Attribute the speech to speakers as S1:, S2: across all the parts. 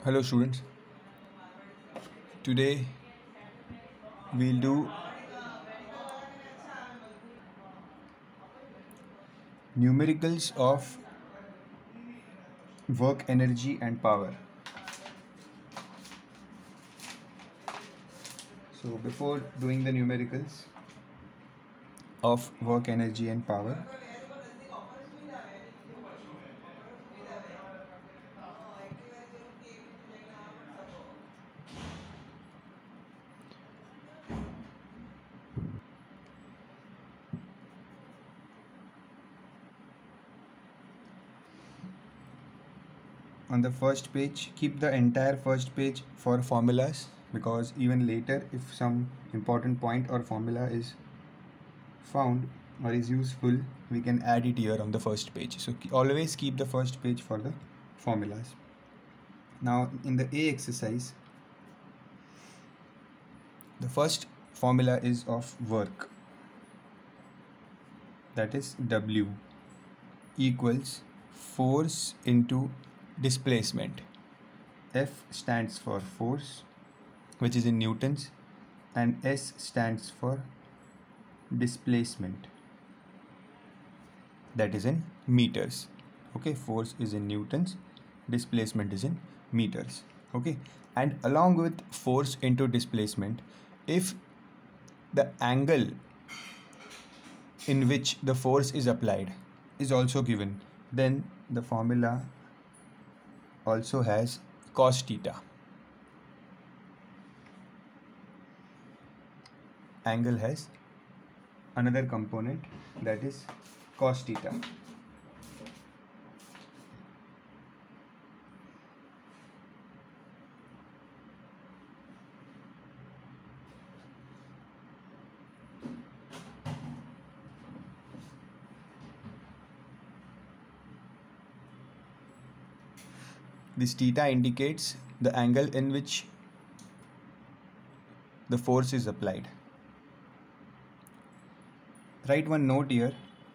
S1: Hello students, today we'll do numericals of work energy and power. So before doing the numericals of work energy and power, on the first page, keep the entire first page for formulas, because even later if some important point or formula is found or is useful, we can add it here on the first page. So always keep the first page for the formulas. Now in the A exercise, the first formula is of work, that is W equals force into displacement. F stands for force, which is in newtons, and S stands for displacement, that is in meters. Okay, force is in newtons, displacement is in meters. Okay, and along with force into displacement, if the angle in which the force is applied is also given, then the formula also has cos theta. Angle has another component, that is cos theta. This theta indicates the angle in which the force is applied. Write one note here.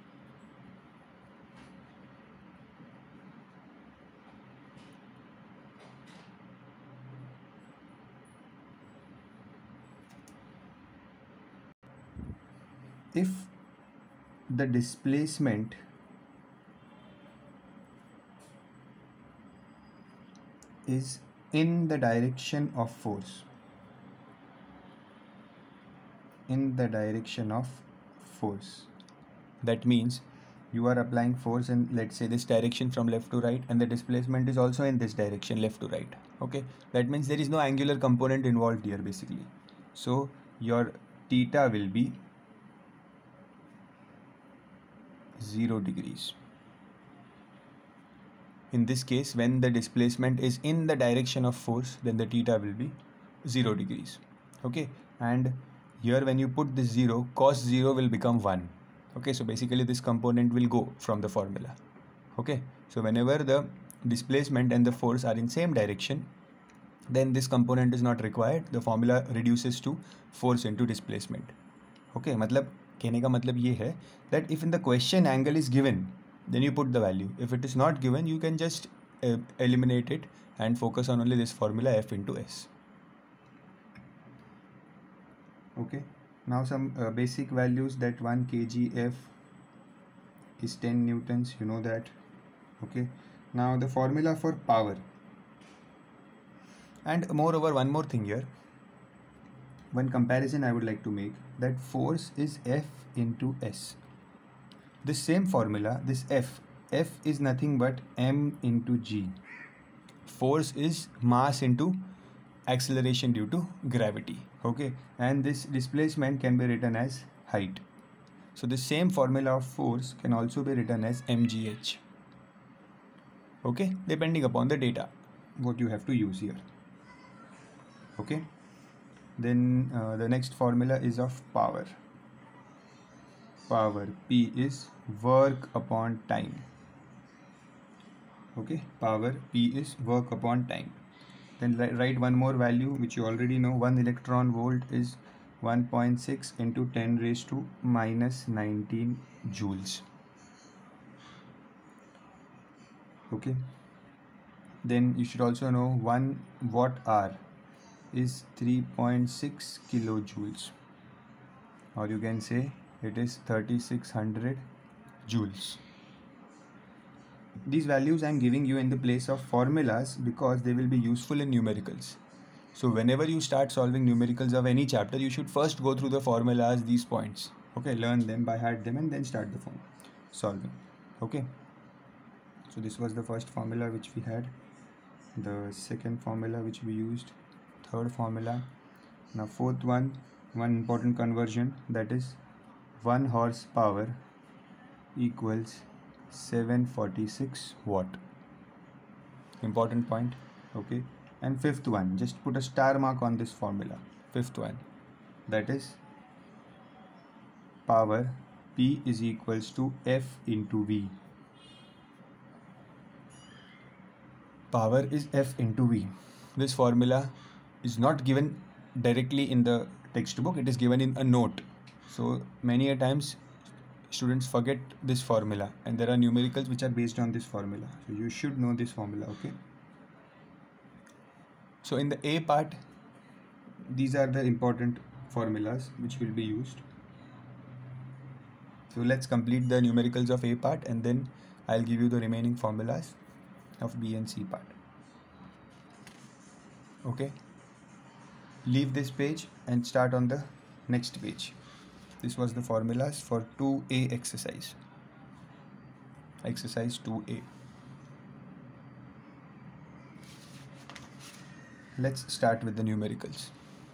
S1: If the displacement is in the direction of force, that means you are applying force in, let's say, this direction from left to right, and the displacement is also in this direction, left to right. Okay, that means there is no angular component involved here basically. So your theta will be 0 degrees. In this case, when the displacement is in the direction of force, then the theta will be 0 degrees. Okay, and here when you put this 0, cos 0 will become 1. Okay, so basically this component will go from the formula. Okay, so whenever the displacement and the force are in same direction, then this component is not required. The formula reduces to force into displacement. Okay, मतलब कहने का मतलब ये है that if in the question angle is given, then you put the value. If it is not given, you can just eliminate it and focus on only this formula F into S. Okay, now some basic values, that 1 kg F is 10 newtons, you know that. Okay, now the formula for power. And moreover, one more thing here, one comparison I would like to make, that force is F into S. This same formula, this F is nothing but m into g. Force is mass into acceleration due to gravity. Okay, and this displacement can be written as height. So the same formula of force can also be written as mgh. Okay, depending upon the data what you have to use here. Okay, then the next formula is of power. P is work upon time. Okay, power P is work upon time. Then write one more value which you already know. 1 electron volt is 1.6 into 10 raised to minus 19 joules. Okay, Then you should also know 1 watt hour is 3.6 kilojoules, or you can say it is 3600 joules. These values I am giving you in the place of formulas because they will be useful in numericals. So whenever you start solving numericals of any chapter, you should first go through the formulas, these points. Okay, learn them by heart them and then start the solving. Okay. So this was the first formula which we had. The second formula which we used. Third formula. Now fourth one important conversion, that is 1 horsepower equals 746 watt. Important point. Okay. And fifth one, just put a star mark on this formula. Fifth one, that is power P is equals to F into V. Power is F into V. This formula is not given directly in the textbook, it is given in a note. So many a times students forget this formula, and there are numericals which are based on this formula. So you should know this formula, okay? So in the A part, these are the important formulas which will be used. So let's complete the numericals of A part and then I'll give you the remaining formulas of B and C part. Okay. Leave this page and start on the next page. This was the formulas for 2A exercise. Exercise 2A. Let's start with the numericals.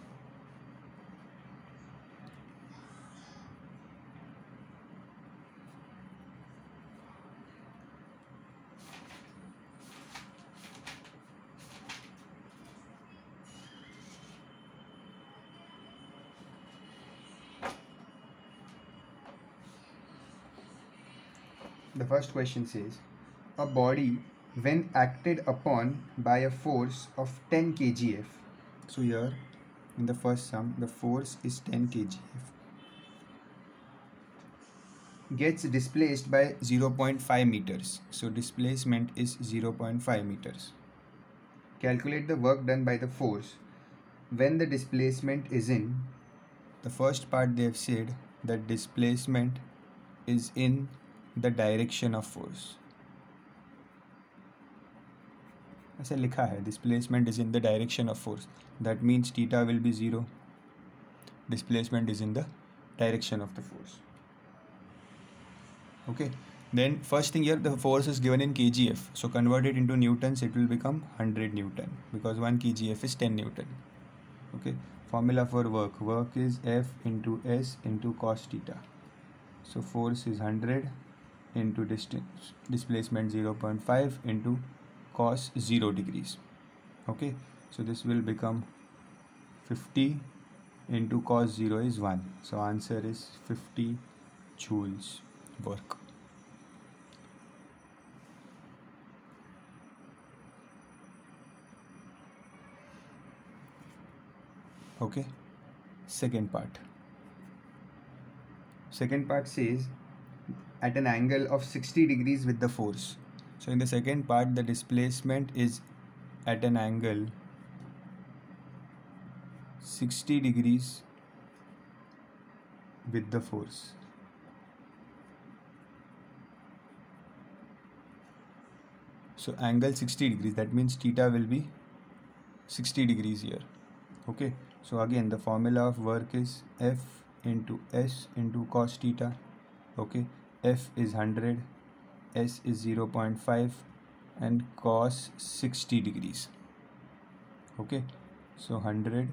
S1: The first question says, a body when acted upon by a force of 10 kgf. So here in the first sum, the force is 10 kgf. Gets displaced by 0.5 meters. So displacement is 0.5 meters. Calculate the work done by the force when the displacement is in. The first part they have said that displacement is in the direction of force. ऐसा लिखा है, displacement is in the direction of force. That means theta will be 0. Displacement is in the direction of the force. Okay. Then first thing here, the force is given in kgf. So convert it into newtons, it will become 100 newton because 1 kgf is 10 newton. Okay. Formula for work. Work is F into S into cos theta. So force is 100 into distance, displacement 0.5 into cos 0 degrees. Okay, so this will become 50 into cos 0 is 1. So answer is 50 joules work. Okay, second part. Second part says at an angle of 60 degrees with the force. So in the second part, the displacement is at an angle 60 degrees with the force. So angle 60 degrees, that means theta will be 60 degrees here. Okay, so again the formula of work is F into S into cos theta. Okay, F is 100, S is 0.5 and cos 60 degrees. Okay, so 100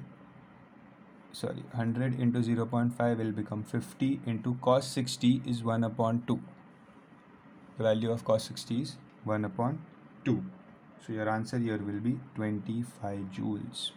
S1: into 0.5 will become 50 into cos 60 is 1 upon 2. The value of cos 60 is 1 upon 2. So your answer here will be 25 joules.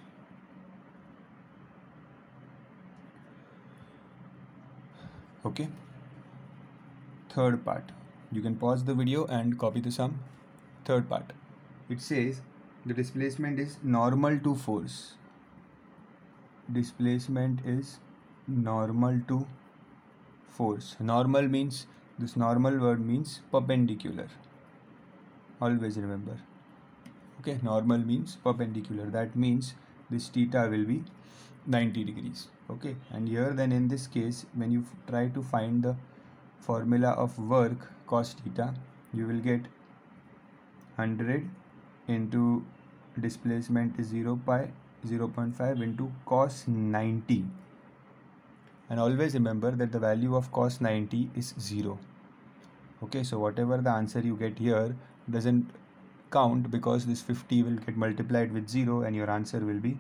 S1: Okay. Third part. You can pause the video and copy the sum. Third part. It says the displacement is normal to force. Displacement is normal to force. Normal means, this normal word means perpendicular. Always remember. Okay, normal means perpendicular. That means this theta will be 90 degrees. Okay, and here then in this case, when you try to find the formula of work cos theta, you will get 100 into displacement is 0.5 into cos 90, and always remember that the value of cos 90 is 0. Okay, so whatever the answer you get here doesn't count because this 50 will get multiplied with 0 and your answer will be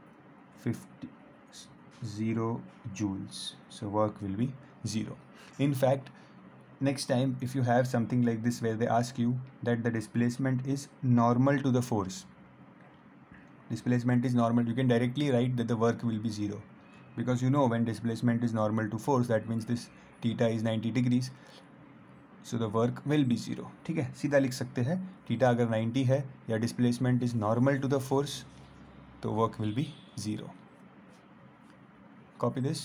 S1: 0 joules. So work will be 0. In fact, next time if you have something like this where they ask you that the displacement is normal to the force, displacement is normal, you can directly write that the work will be 0, because you know when displacement is normal to force, that means this theta is 90 degrees, so the work will be 0. ठीक है, सीधा लिख सकते हैं theta अगर 90 है या displacement is normal to the force तो work will be 0. Copy this.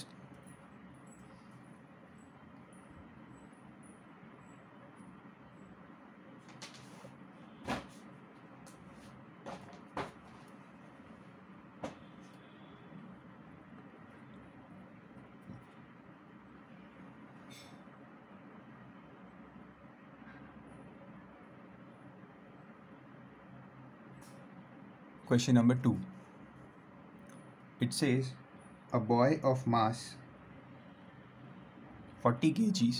S1: Question number 2. It says a boy of mass 40 kgs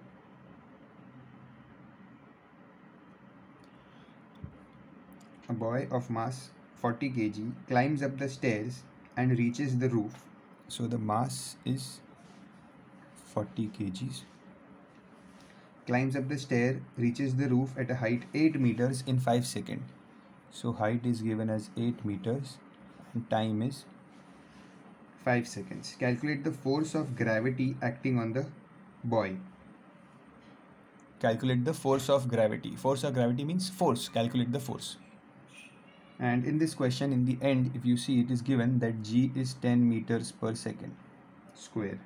S1: climbs up the stairs and reaches the roof. So the mass is 40 kgs. Climbs up the stair, reaches the roof at a height 8 meters in 5 seconds. So height is given as 8 meters and time is 5 seconds. Calculate the force of gravity acting on the boy. Calculate the force of gravity. Force of gravity means force. Calculate the force. And in this question, in the end, if you see, it is given that G is 10 meters per second square.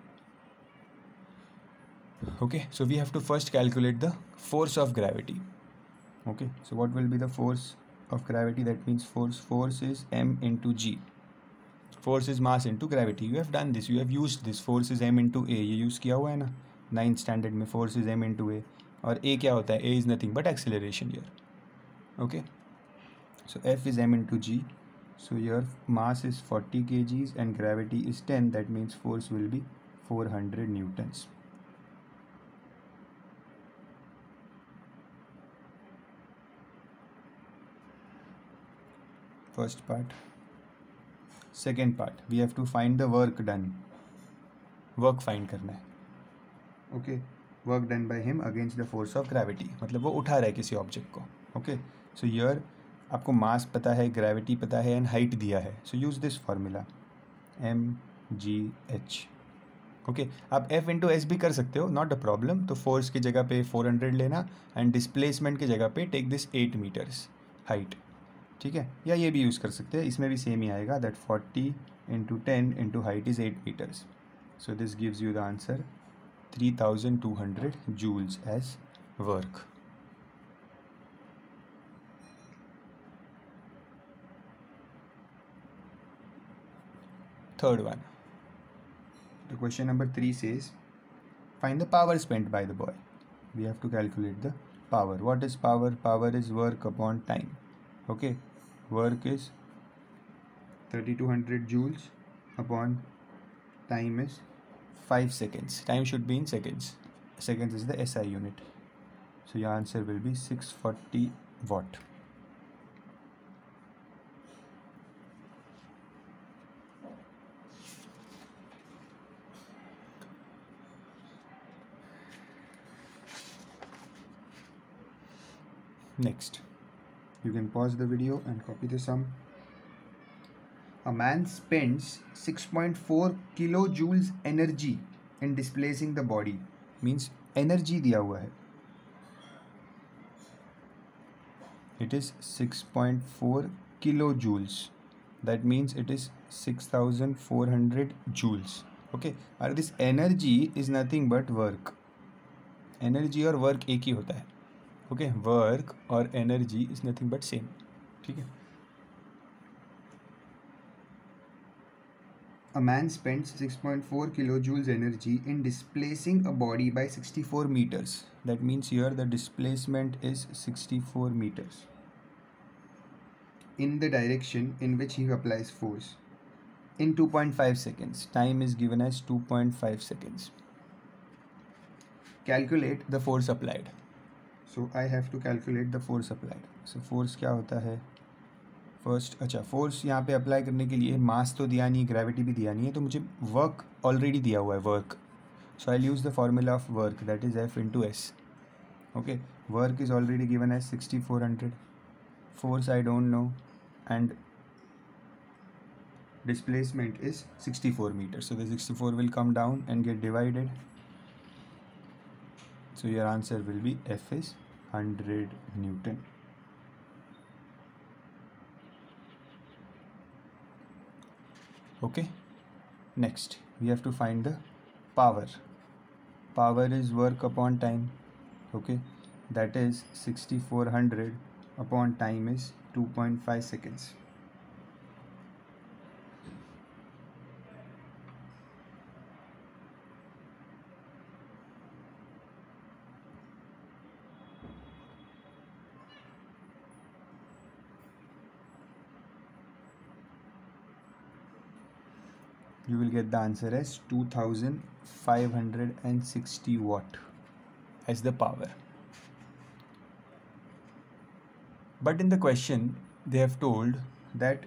S1: Okay, so we have to first calculate the force of gravity. Okay, so what will be the force of gravity? That means force is m into g. Force is mass into gravity. You have done this, you have used this. Force is m into a, ये use किया हुआ है ना 9th standard में. Force is m into a, और a क्या होता है? a is nothing but acceleration here. Okay, so F is m into g. So your mass is 40 kgs and gravity is 10. That means force will be 400 newtons. First part. Second part, we have to find the work done. Work find करना है. Okay, work done by him against the force of gravity. मतलब वो उठा रहा है किसी object को. Okay, so here आपको मास पता है, ग्रेविटी पता है एंड हाइट दिया है. So use this formula mgh. Okay, आप F इंटू एस भी कर सकते हो, नॉट अ प्रॉब्लम. तो फोर्स की जगह पे 400 लेना एंड डिस्प्लेसमेंट की जगह पे टेक दिस 8 मीटर्स हाइट. ठीक है, या ये भी यूज़ कर सकते हैं, इसमें भी सेम ही आएगा. That 40 into 10 into height is 8 metres. So this gives you the answer 3200 joules as work. Third one. The question number 3 says, find the power spent by the boy. We have to calculate the power. What is power? Power is work upon time. Okay, work is 3200 joules upon time is 5 seconds. Time should be in seconds. Seconds is the SI unit. So your answer will be 640 watt. Next, you can pause the video and copy the sum. A man spends 6.4 kilojoules energy in displacing the body. Means energy दिया हुआ है. It is 6.4 kilojoules. That means it is 6400 joules. Okay, और this energy is nothing but work. Energy और work एक ही होता है. Okay, work और energy is nothing but same. ठीक है, A man spends 6.4 kilojoules energy in displacing a body by 64 meters. That means here the displacement is 64 meters in the direction in which he applies force in 2.5 seconds. Time is given as 2.5 seconds. Calculate the force applied. So I have to calculate the force applied. So force क्या होता है? First अच्छा force यहाँ पे apply करने के लिए मास तो दिया नहीं, ग्रेविटी भी दिया नहीं है, तो मुझे वर्क ऑलरेडी दिया हुआ है, work. So I use the formula of work, that is F into S. Okay, work is already given as 6400, force I don't know, and displacement is 64 meters. So the 64 will come down and get divided. So your answer will be F is 100 Newton. Okay, next we have to find the power. Power is work upon time. Okay, that is 6400 upon time is 2.5 seconds. You will get the answer as 2560 watt as the power. But in the question they have told that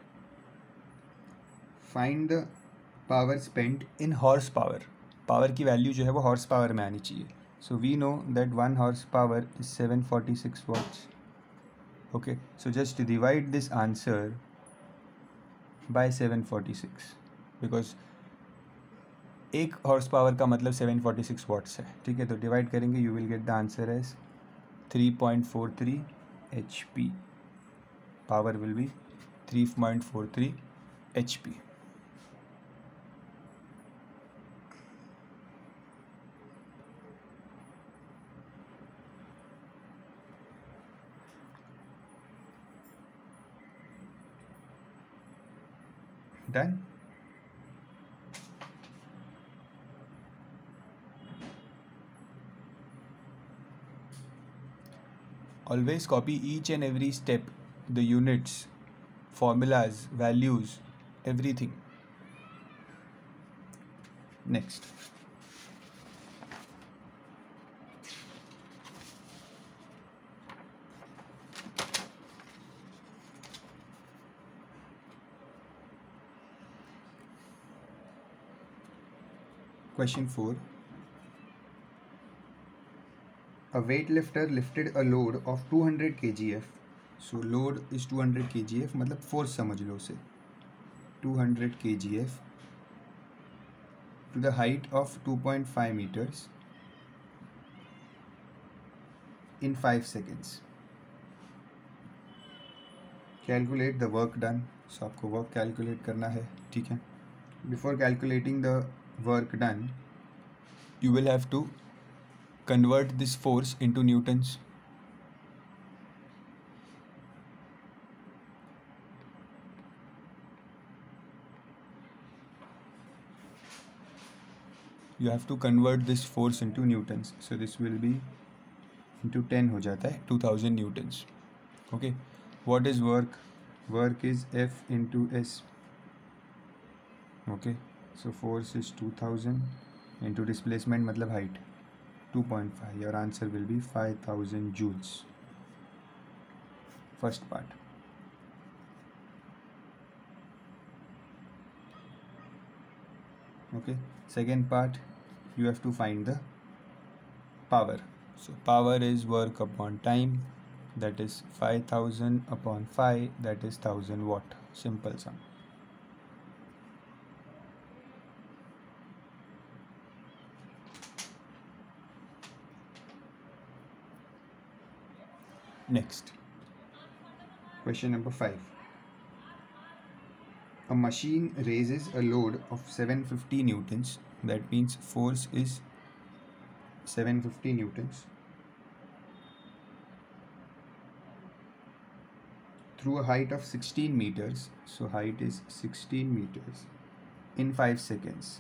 S1: find the power spent in horsepower. Power की value जो है वो horse power में आनी चाहिए. So we know that 1 horsepower is 746 watts. Okay, so just divide this answer by 746 because एक horse power का मतलब 746 वाट्स है. ठीक है, तो डिवाइड करेंगे, you will get the answer as 3.43 HP. Power will be 3.43 HP. Done. Always copy each and every step, the units, formulas, values, everything. Next. Question 4. A weightlifter lifted a load of 200 kgf. So load is 200 kgf, मतलब force समझ लो उसे. 200 kgf to the height of 2.5 meters in 5 seconds. Calculate the work done. So आपको work calculate करना है. ठीक है. Before calculating the work done, you will have to convert this force into newtons. You have to convert this force into newtons. So this will be into 10 हो जाता है, 2000 newtons. Okay, what is work? Work is F into S. Okay, so force is 2000 into displacement मतलब height 2.5. Your answer will be 5000 joules. First part. Okay, second part, you have to find the power. So power is work upon time, that is 5000 upon 5, that is 1000 watt. Simple sum. Next, question number 5. A machine raises a load of 750 newtons. That means force is 750 newtons through a height of 16 meters. So height is 16 meters in 5 seconds.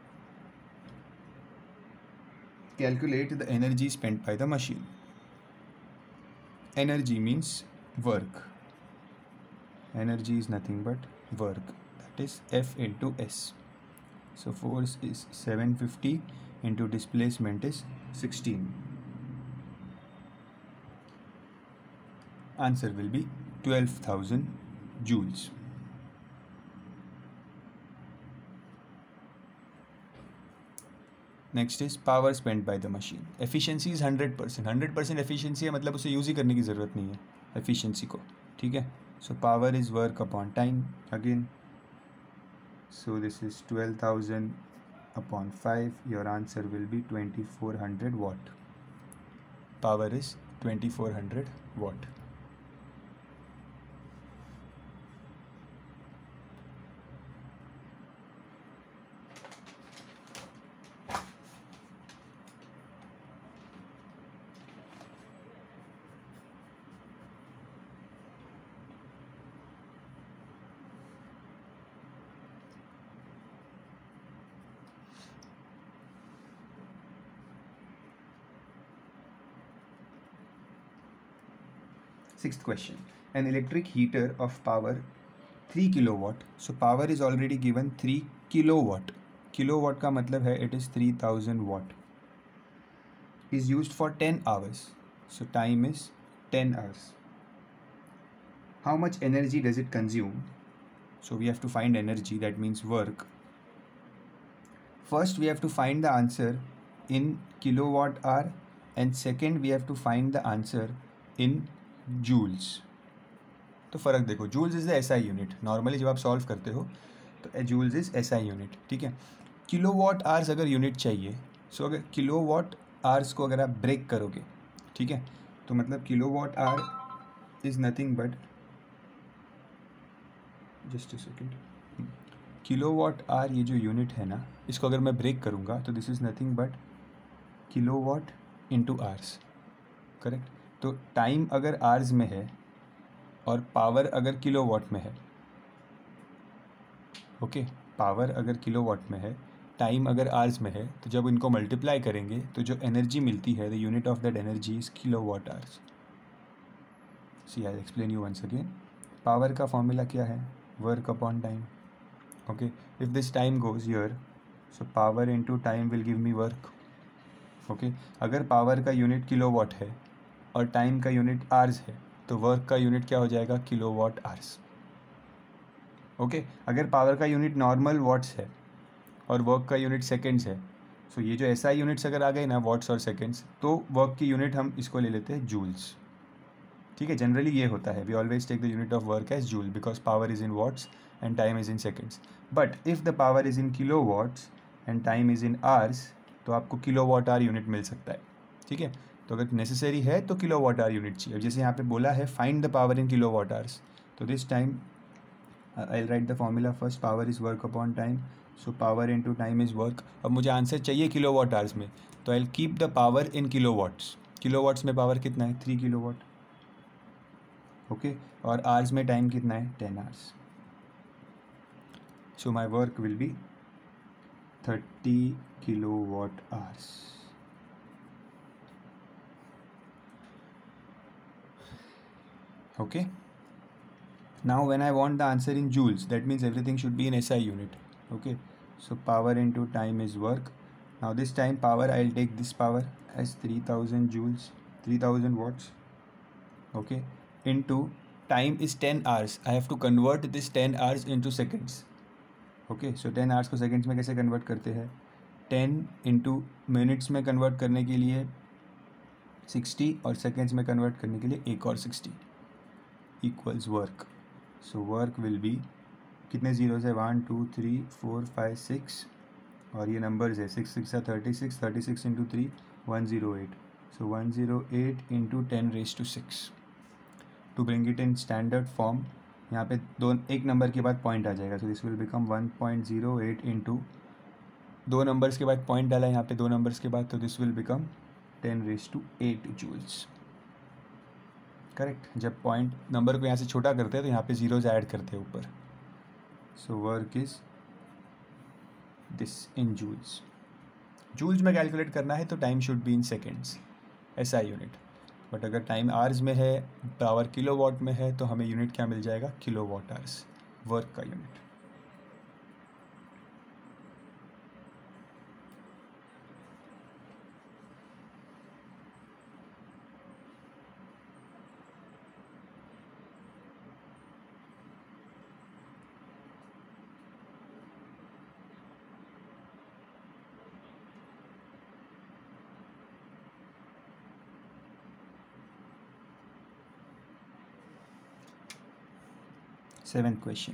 S1: Calculate the energy spent by the machine. Energy means work. Energy is nothing but work. That is F into S. So force is 750 into displacement is 16. Answer will be 12,000 joules. Next is power spend by the machine. Efficiency is 100%. 100% efficiency है मतलब उसे use ही करने की ज़रूरत नहीं है efficiency को. ठीक है. So power is work upon time again. So this is 12,000 upon 5. Your answer will be 2400 watt. Power is 2400 watt. Sixth question. An electric heater of power 3 kilowatt. So power is already given 3 kilowatt. Kilowatt का मतलब है it is 3000 watt. Is used for 10 hours. So time is 10 hours. How much energy does it consume? So we have to find energy, that means work. First we have to find the answer in kilowatt hour and second we have to find the answer in joules. तो फ़र्क देखो, joules is the SI unit. Normally जब आप solve करते हो तो joules is SI unit. ठीक है. किलोवाट आवर्स अगर यूनिट चाहिए, सो अगर किलोवाट आवर्स को अगर आप ब्रेक करोगे, ठीक है, तो मतलब kilowatt hour is nothing but, just a second, kilowatt hour ये जो यूनिट है ना, इसको अगर मैं ब्रेक करूँगा तो this is nothing but kilowatt into hours. Correct. तो टाइम अगर आवर्स में है और पावर अगर किलोवाट में है, ओके, पावर अगर किलोवाट में है, टाइम अगर आवर्स में है, तो जब इनको मल्टीप्लाई करेंगे तो जो एनर्जी मिलती है, the unit of that energy is kilowatt hours. See I explain you once again. Power का फॉर्मूला क्या है? Work upon time. Okay, if this time goes here, so power into time will give me work. Okay, अगर power का unit kilowatt है और time का unit hours है, तो वर्क का यूनिट क्या हो जाएगा? Kilowatt hours. ओके, अगर पावर का यूनिट नॉर्मल वाट्स है और वर्क का यूनिट सेकंड्स है, सो ये जो एसआई यूनिट्स अगर आ गए ना, वाट्स और सेकंड्स, तो वर्क की यूनिट हम इसको ले लेते हैं जूल्स. ठीक है, जनरली ये होता है, we always take the unit of work as joule because power is in watts and time is in seconds. But if the power is in kilo watts and time is in hours, तो आपको kilowatt hour unit मिल सकता है. ठीक है. तो अगर necessary है तो किलोवाट आवर यूनिट चाहिए. जैसे यहाँ पे बोला है find the power in kilowatt hours, तो this time I write the formula first. Power is work upon time, so power into time is work. अब मुझे आंसर चाहिए किलोवाट आवर्स में, तो I will keep the power in kilowatts. Kilowatts में power कितना है? 3 kilowatt. Okay, और hours में टाइम कितना है? 10 hours. So my work will be 30 kilowatt hours. Okay, now when I want the answer in joules, that means everything should be in SI unit. Okay, so power into time is work. Now this time power, I'll take this power as 3000 joules, 3000 watts. Okay, into time is 10 hours. I have to convert this 10 hours into seconds. Okay, so 10 hours को seconds में कैसे convert करते हैं? 10 into minutes में convert करने के लिए 60 और सेकेंड्स में कन्वर्ट करने के लिए एक और 60 equals work. So work will be, कितने जीरोज़ है? 1 2 3 4 5 6, और ये नंबर्स है 6 6 36, 36 into 3 108. So 108 into 10⁻⁶. To bring it in standard form, यहाँ पे एक नंबर के बाद पॉइंट आ जाएगा, so this will become 1.08 into, दो नंबर्स के बाद पॉइंट डाला यहाँ पे, दो नंबर्स के बाद, तो this will become 10⁸ joules. Correct. जब पॉइंट नंबर को यहाँ से छोटा करते हैं तो यहाँ पे जीरोज ऐड करते हैं ऊपर. So work is this in joules. Joules में कैलकुलेट करना है तो time should be in seconds, SI unit. But अगर टाइम आवर्स में है, पावर किलोवाट में है, तो हमें यूनिट क्या मिल जाएगा? किलोवाट आवर्स, वर्क का unit. Seventh question.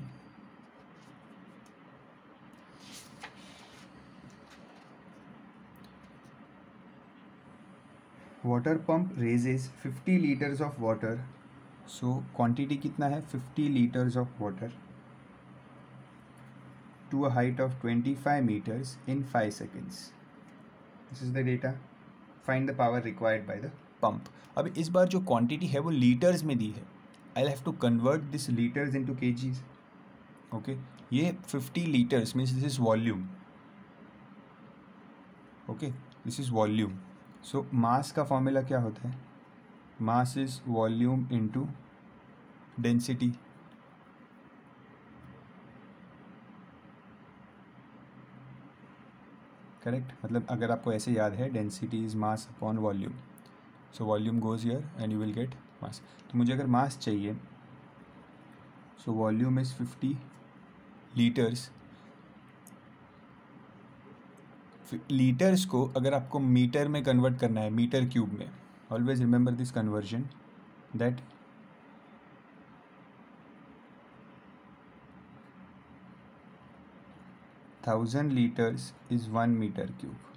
S1: Water pump raises 50 liters of water. So quantity कितना है? 50 liters of water to a height of 25 meters in 5 seconds. This is the data. Find the power required by the pump. अब इस बार जो quantity है वो liters में दी है. I'll have to convert this liters into kgs. Okay, ये 50 liters means this is volume. Okay, this is volume. So mass का formula क्या होता है? Mass is volume into density. Correct. मतलब अगर आपको ऐसे याद है, density is mass upon volume. So volume goes here and you will get mass. तो मुझे अगर मास चाहिए, so volume is 50 litres. Litres को अगर आपको मीटर में कन्वर्ट करना है, मीटर क्यूब में, always remember this conversion, that 1000 liters is 1 meter cube.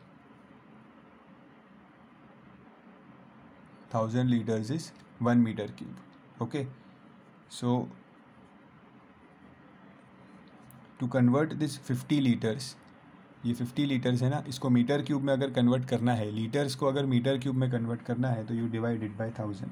S1: 1000 liters is 1 meter cube. Okay, so to convert this 50 liters, ये 50 लीटर्स है ना, इसको मीटर क्यूब में अगर कन्वर्ट करना है, लीटर्स को अगर मीटर क्यूब में कन्वर्ट करना है, तो you divide it by 1000.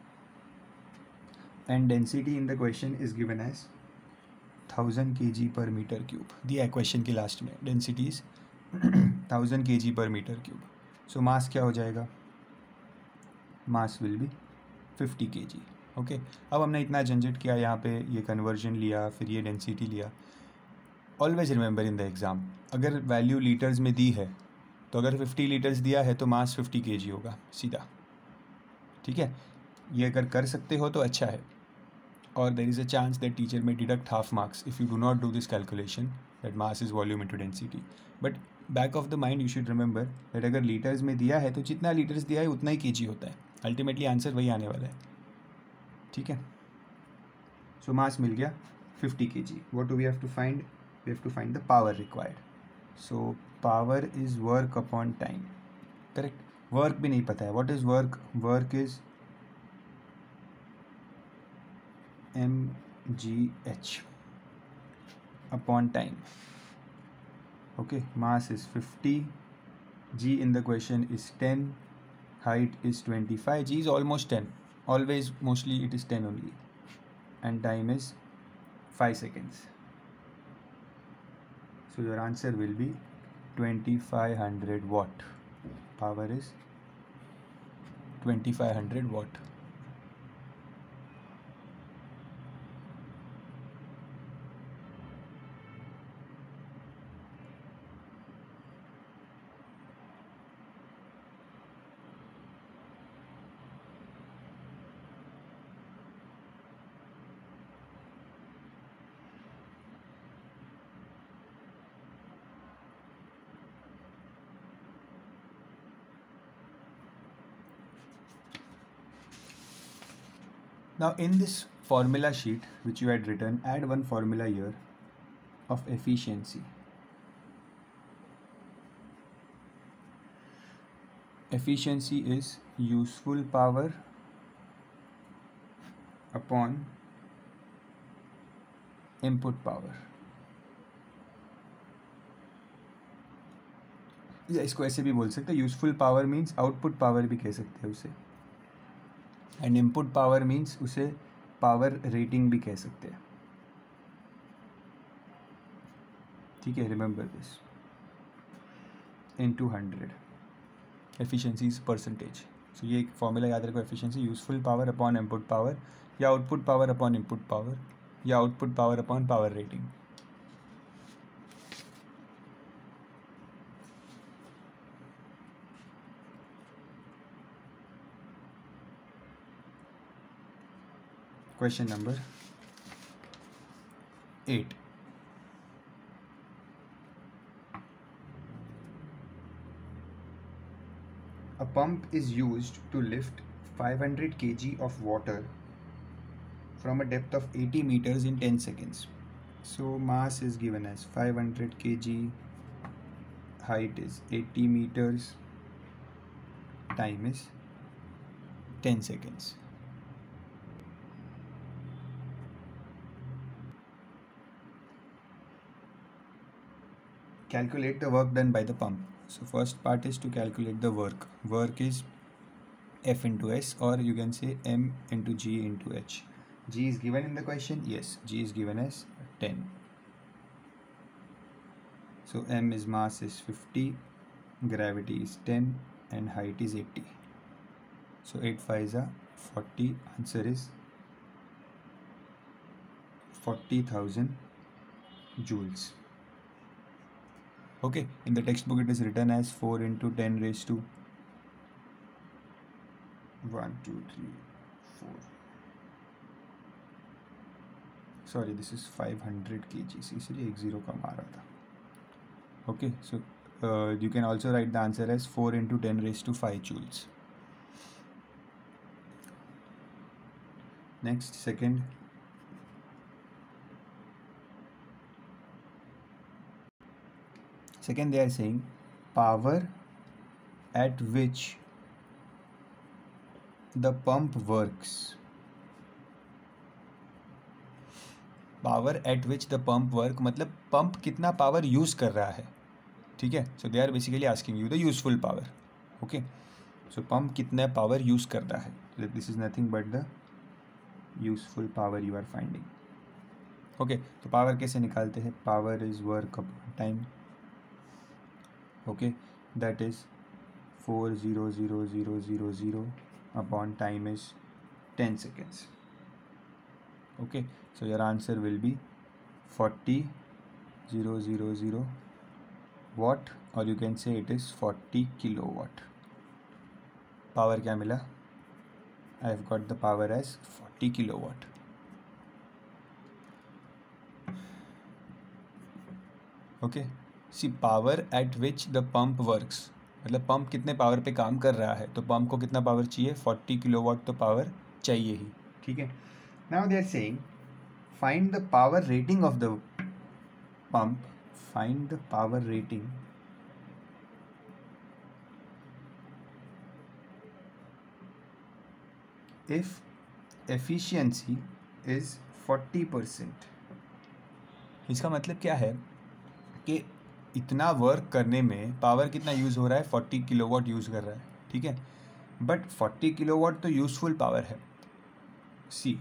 S1: And density in the question is given as 1000 kg per metre cube दिया है क्वेश्चन के लास्ट में. Density is 1000 kg per metre cube. So mass क्या हो जाएगा? Mass will be 50 kg. Okay, अब हमने इतना झंझट किया, यहाँ पे ये कन्वर्जन लिया, फिर ये डेंसिटी लिया. Always remember in the exam, अगर वैल्यू लीटर्स में दी है, तो अगर 50 लीटर्स दिया है तो मास 50 kg होगा सीधा. ठीक है, ये अगर कर सकते हो तो अच्छा है. और there is a chance that teacher may deduct half marks if you do not do this calculation, that mass is volume into density. But back of the mind you should remember that अगर litres में दिया है तो जितना litres दिया है उतना ही kg होता है. अल्टीमेटली आंसर वही आने वाला है. ठीक है, सो मास मिल गया 50 kg. What do we have to find? We have to find the power required. So power is work upon time. Correct. Work भी नहीं पता है. What is work? Work is mgh upon time. Okay. Mass is 50. G in the question is 10. Height is 25. G is almost 10. Always, mostly it is 10 only. And time is 5 seconds. So your answer will be 2500 watt. Power is 2500 watt. Now in this formula sheet which you had written, add one formula here of efficiency. Efficiency is useful power upon input power. या इसको ऐसे भी बोल सकते हैं, useful power means output power भी कह सकते हैं उसे, एंड इनपुट पावर मीन्स उसे पावर रेटिंग भी कह सकते हैं. ठीक है, remember this. into 100. Efficiency is percentage. So ये एक फॉर्मूला याद रखो, efficiency useful power upon input power, या output power upon input power, या output power upon power rating. Question number 8. A pump is used to lift 500 kg of water from a depth of 80 meters in 10 seconds. So mass is given as 500 kg, height is 80 meters, time is 10 seconds. Calculate the work done by the pump. So first part is to calculate the work. Work is F into S, or you can say M into G into H. G is given in the question. Yes, G is given as 10. So M is mass is 50, gravity is 10, and height is 80. So 8 5s are 40. Answer is 40,000 joules. Okay, in the textbook it is written as 4 into 10 raised to 1, 2, 3, 4. Sorry, this is 500 kg. इसलिए एक zero कम आ रहा था. Okay, so you can also write the answer as 4 into 10 raised to 5 joules. Next, second. Second, they are saying power at which the pump works. Power at which the pump work मतलब pump कितना power use कर रहा है. ठीक है, so they are basically asking you the useful power. Okay, so pump कितना power use कर रहा है. This is nothing but the useful power you are finding. Okay, तो पावर कैसे निकालते हैं. Power is work upon time. Okay, that is 40000 upon time is 10 seconds. Okay, so your answer will be 40,000 watt, or you can say it is 40 kilowatt. Power क्या मिला. I have got the power as 40 kilowatt. Okay, see power at which the pump works मतलब pump कितने power पे काम कर रहा है. तो पंप को कितना पावर चाहिए. 40 किलोवाट तो पावर चाहिए ही. ठीक है. Now they are saying find the power rating of the pump. Find the power rating if efficiency is 40%. इसका मतलब क्या है कि इतना वर्क करने में पावर कितना यूज़ हो रहा है. 40 किलोवाट यूज़ कर रहा है. ठीक है, बट 40 किलोवाट तो यूज़फुल पावर है. सी,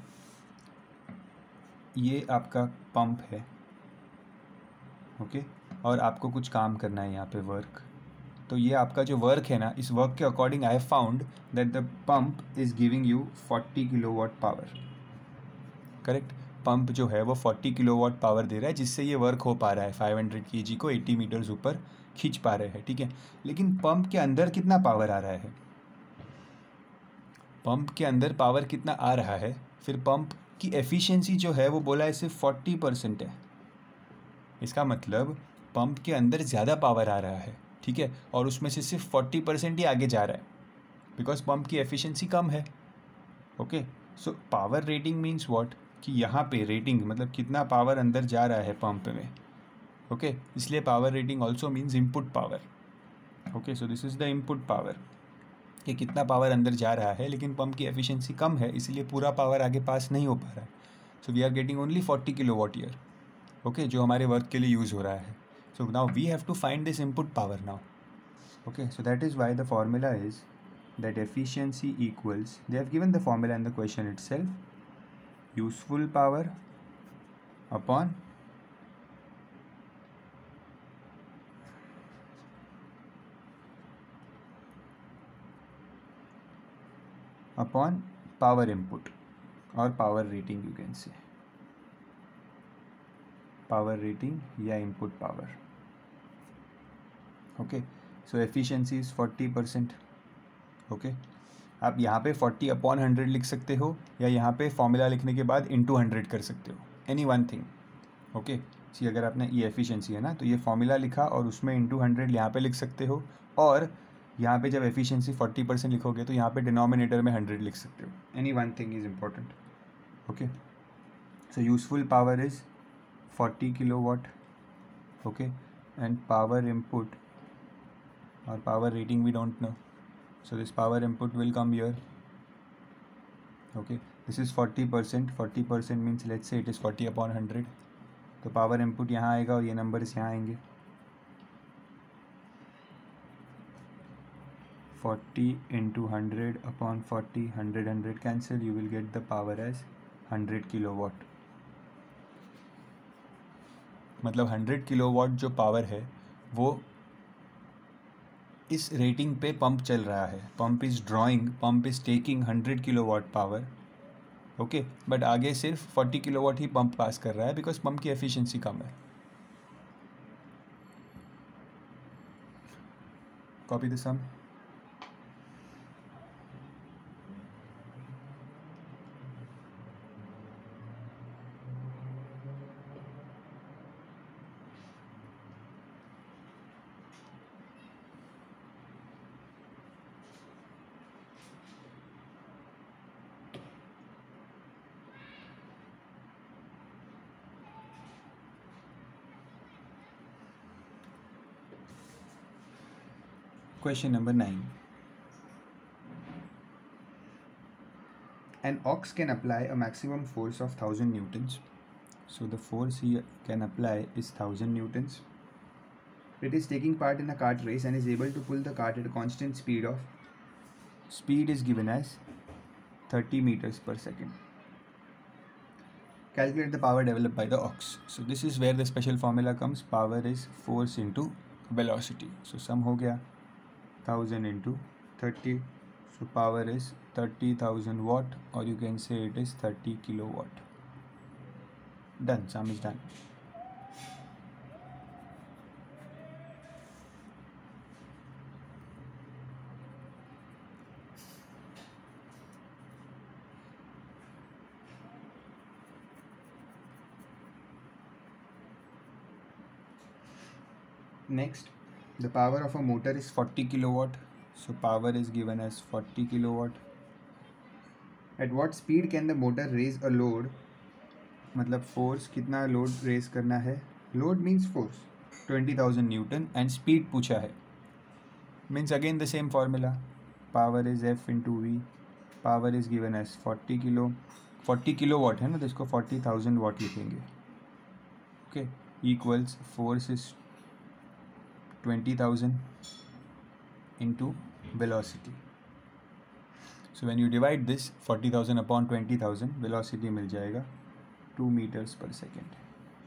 S1: ये आपका पंप है. ओके, और आपको कुछ काम करना है यहाँ पे वर्क. तो ये आपका जो वर्क है ना, इस वर्क के according I have found that the pump is giving you 40 kilowatt power. Correct, pump जो है वो 40 किलोवाट पावर दे रहा है, जिससे ये वर्क हो पा रहा है. 500 kg को 80 मीटर्स ऊपर खींच पा रहे हैं. ठीक है, लेकिन पंप के अंदर कितना पावर आ रहा है. पंप के अंदर पावर कितना आ रहा है. फिर पंप की एफिशिएंसी जो है वो बोला है सिर्फ 40% है. इसका मतलब पंप के अंदर ज़्यादा पावर आ रहा है. ठीक है, और उसमें से सिर्फ 40% ही आगे जा रहा है, बिकॉज पंप की एफिशिएंसी कम है. Okay, so power rating means what, कि यहाँ पे रेटिंग मतलब कितना पावर अंदर जा रहा है पंप में. ओके, इसलिए power rating also means input power. Okay, so this is the input power, कि कितना पावर अंदर जा रहा है, लेकिन पंप की एफिशिएंसी कम है, इसलिए पूरा पावर आगे पास नहीं हो पा रहा है. So we are getting only 40 kilowatt here. Okay, जो हमारे वर्क के लिए यूज़ हो रहा है. So now we have to find this input power now. Okay, so that is why the formula is that efficiency equals, they have given the formula in the question itself, useful power upon upon power input और power rating, you can say power rating या input power. Okay, so efficiency is 40%. Okay, आप यहाँ पे 40/100 लिख सकते हो या यहाँ पे फॉर्मूला लिखने के बाद इंटू 100 कर सकते हो, any one thing. Okay, see अगर आपने ये एफिशिएंसी है ना, तो ये फॉर्मूला लिखा और उसमें इंटू 100 यहाँ पे लिख सकते हो, और यहाँ पे जब एफिशिएंसी 40% लिखोगे तो यहाँ पे डिनोमिनेटर में 100 लिख सकते हो. Any one thing is important. Okay, so useful power is 40 kilowatt. Okay, and power input or power rating we don't know, so this power input will come here. Okay, this is 40%. 40% means let's say it is 40/100. तो power input यहाँ आएगा और ये numbers यहाँ आएंगे. 40 into 100/40, 100 cancel, you will get the power as 100 kilowatt. मतलब 100 kilowatt जो power है वो इस रेटिंग पे पंप चल रहा है. Pump is taking 100 kilowatt power. Okay, but आगे सिर्फ 40 किलोवाट ही पंप पास कर रहा है बिकॉज पंप की एफिशिएंसी कम है. Copy the sum. Question number 9. An ox can apply a maximum force of 1000 newtons. So the force he can apply is 1000 newtons. It is taking part in a cart race and is able to pull the cart at a constant speed is given as 30 meters per second. Calculate the power developed by the ox. So this is where the special formula comes. Power is force into velocity. So sum हो गया 1000 into 30. So power is 30,000 watt, or you can say it is 30 kilowatt. Done. Sum is done. Next, the power of a motor is 40 kilowatt. So power is given as 40 kilowatt. At what speed can the motor raise a load? मतलब force कितना load raise करना है. Load means force 20,000 newton and speed पूछा है. Means again the same formula. Power is F into V. Power is given as 40 kilowatt है ना, तो इसको 40,000 वाट लिखेंगे. Okay, equals force is 20,000 into velocity. So when you divide this 40,000 upon 20,000, velocity मिल जाएगा 2 meters per second.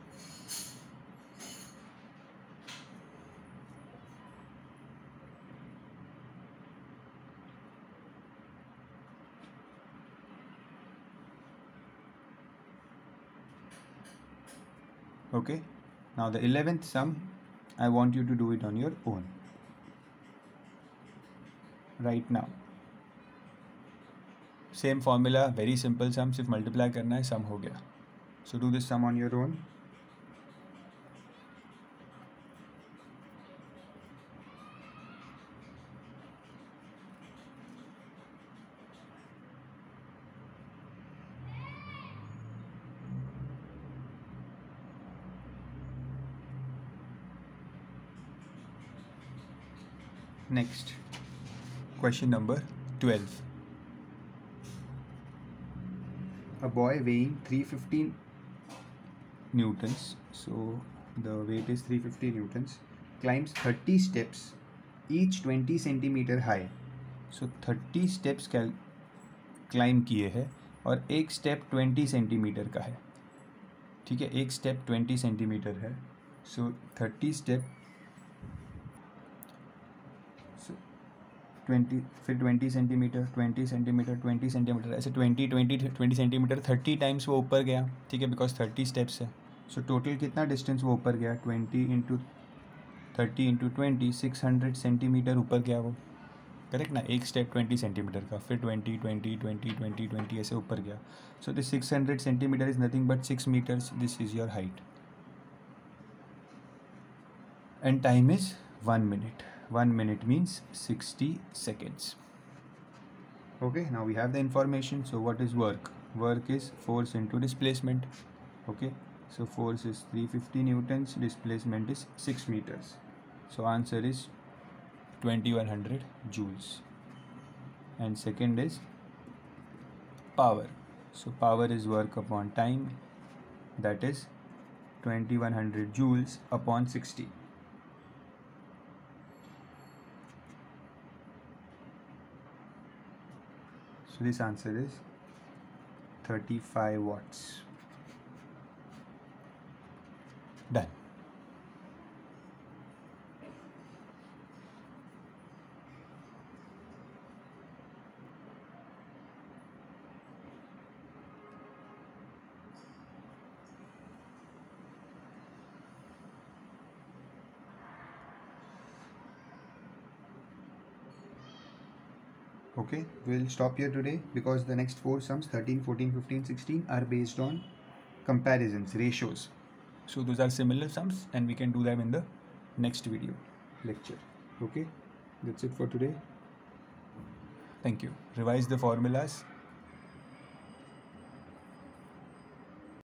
S1: Okay, now the 11th sum, I want you to do it on your own right now. Same formula, very simple sum, सिर्फ multiply करना है, sum हो गया. So do this sum on your own. Next, question number 12. A boy weighing 350 newtons, so the weight is 350 newtons, climbs 30 steps, each 20 centimeter high. So 30 steps climb किए हैं और एक step 20 centimetre का है. ठीक है, एक स्टेप 20 सेंटीमीटर है. सो 30 स्टेप, 20, फिर 20 सेंटीमीटर, 20 सेंटीमीटर, 20 सेंटीमीटर, ऐसे 20 सेंटीमीटर 30 टाइम्स वो ऊपर गया, ठीक है, बिकॉज 30 स्टेप्स है. सो टोटल कितना डिस्टेंस वो ऊपर गया, 20 इंटू 30 इंटू 20, 600 सेंटीमीटर ऊपर गया वो, करेक्ट ना. एक स्टेप 20 सेंटीमीटर का, फिर 20 20 20 20 20 ऐसे ऊपर गया. So this 600 centimetre is nothing but 6 metres. This is your height. And time is 1 minute. 1 minute means 60 seconds. Okay, now we have the information. So what is work? Work is force into displacement. Okay, so force is 350 newtons, displacement is 6 meters. So answer is 2100 joules. And second is power. So power is work upon time, that is 2100 joules upon 60. So this answer is 35 watts. Done. Okay, we'll stop here today because the next 4 sums 13, 14, 15, 16 are based on comparisons, ratios. So those are similar sums and we can do them in the next video lecture. Okay, that's it for today. Thank you. Revise the formulas